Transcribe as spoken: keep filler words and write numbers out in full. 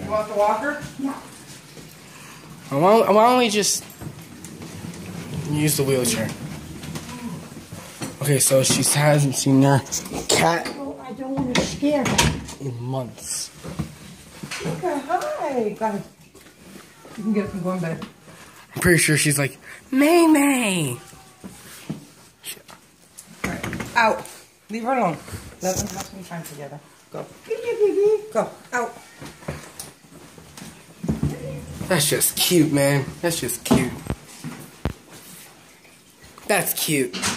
You want the walker? Yeah. Why don't, why don't we just use the wheelchair? Okay, so she hasn't seen that cat Oh, I don't want to scare her. in months. Okay, hi. Guys. You can get up and go in bed. I'm pretty sure she's like, May May. Alright, out. Leave her alone. Let them have some time together. Go. Go. Out. That's just cute, man. That's just cute. That's cute.